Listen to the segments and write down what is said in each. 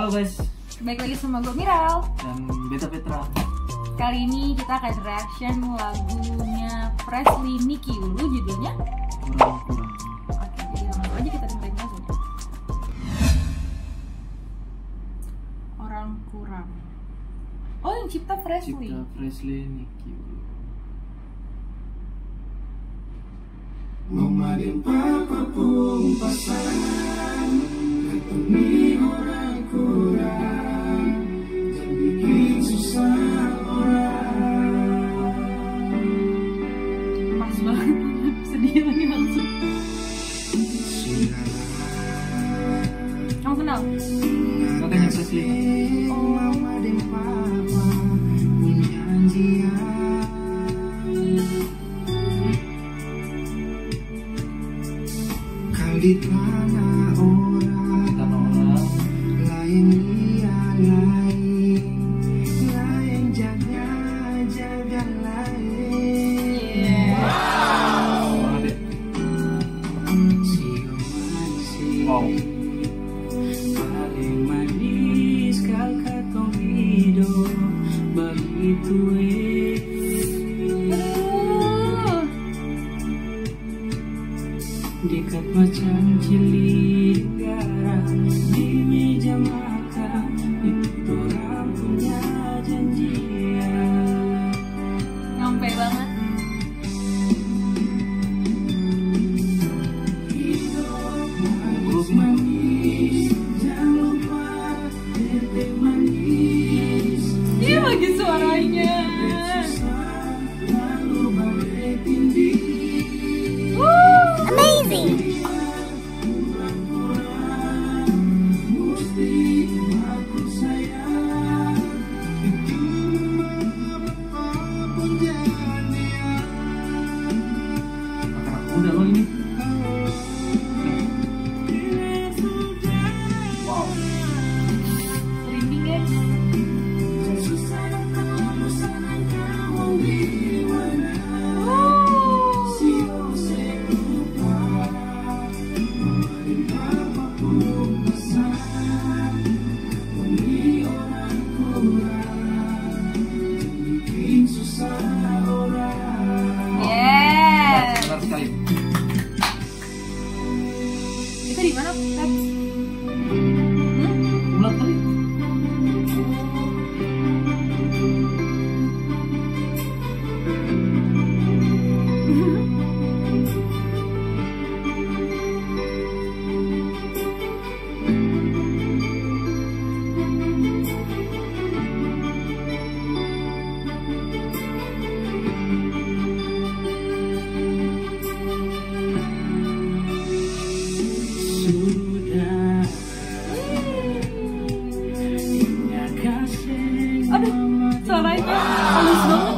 Halo guys, Baik lagi sama gue Miral. dan Beta Petra. Kali ini kita akan reaction lagunya Presley Nicky dulu, judulnya Kurang-kurang. Oke, jadi langsung aja kita dengerin lagunya. Orang kurang. Oh, yang cipta Presley. Cipta Presley Nicky. Memadin papa pun pasangan, ketemi orang kurang, dan bikin susah orang. Pas banget, sedih lagi langsung. Kamu kenal? Gak kan yang Presley. Mama dan papa menjanjikan di tanah orang lain lain jaga lain. Wow. Wow. Paling manis kakak tong hidup begitu dekat macam cilik negara di meja makan itu orang punya janjian. Nyampe banget. Hidup manis, jangan lupa teteh manis. Iya lagi suaranya. Lalu balik tinggi. Amazing. Udah lo ini. Wow. Merinding guys. Benar sekali. Itu di mana, Pep? Bulat kali. Aduh, suaranya halus banget.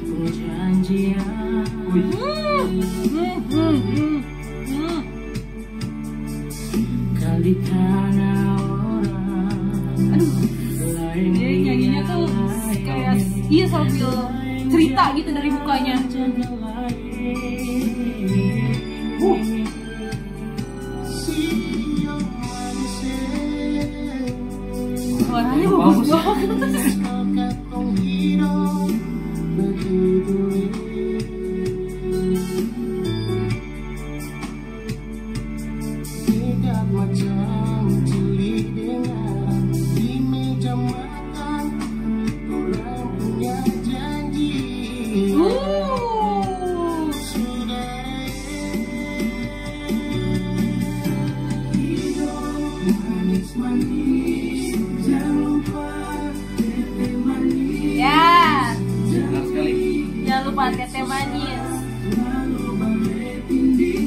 Kali tanah orang. Aduh, dia nyanyinya tuh kayak iya sambil cerita gitu dari mukanya. Suaranya bagus banget. Macam cilik dengan di meja makan orang punya janji. Sudah hidup manis-manis, jangan lupa teteh manis. Ya, Benar sekali. jangan lupa teteh manis. Lalu balik tinggi.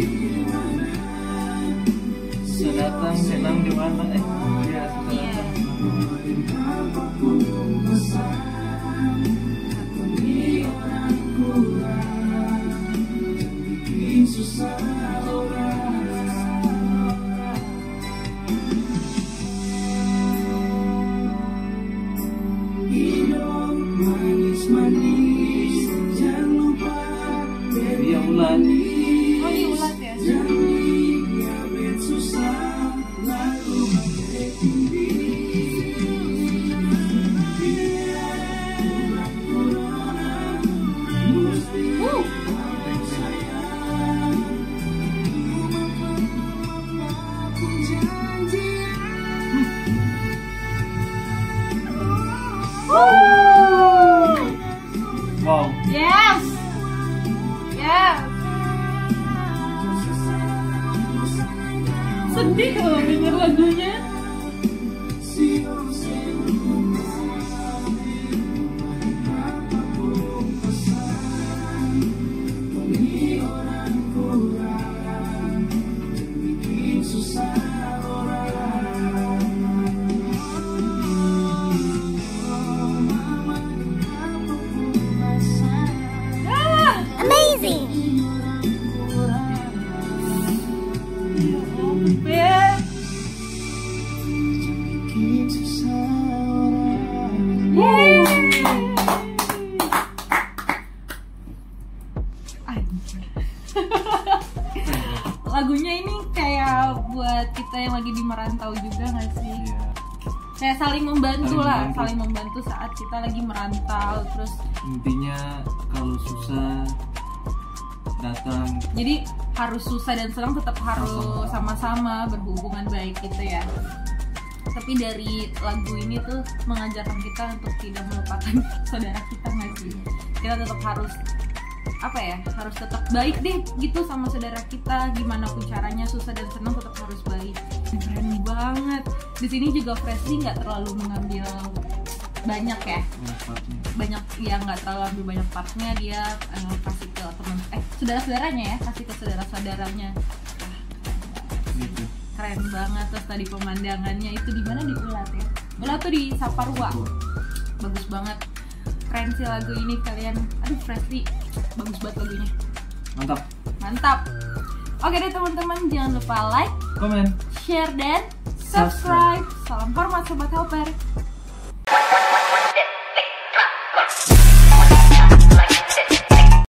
Sedatang senang di mana? Ya, Iya. sedatang. apapun pesan takoni orang kurang bikin susah orang. Hidup manis-manis, jangan lupa Dia ulat. Oh ini ulat ya? Jangan susah lalu pakai tinggi. Wow. Yes. Yes. Sedih kalau denger lagunya. Yeah. Lagunya ini kayak buat kita yang lagi di merantau juga nggak sih? Iya. Kayak saling membantu Saling lah, membantu. saling membantu saat kita lagi merantau. Terus Intinya kalau susah datang. jadi harus susah dan senang tetap harus sama-sama berhubungan baik gitu ya. Tapi dari lagu ini tuh mengajarkan kita untuk tidak melupakan saudara kita nggak sih? Kita tetap harus apa ya, harus tetap baik deh gitu sama saudara kita, gimana pun caranya, susah dan senang tetap harus baik. Keren banget. Di sini juga Fresly nggak terlalu mengambil banyak ya, Manfaatnya. banyak ya, nggak terlalu ambil banyak partnya, dia kasih ke teman saudara-saudaranya ya, kasih ke saudara-saudaranya. Gitu. Keren banget. Terus tadi pemandangannya itu di mana, di Ulat ya, Ulat tuh di Saparua, bagus banget. Keren sih lagu ini kalian. Aduh Fresly bagus banget lagunya, Mantap. mantap. Oke deh teman-teman, jangan lupa like, Komen. share dan subscribe. Salam hormat Sobat Helper.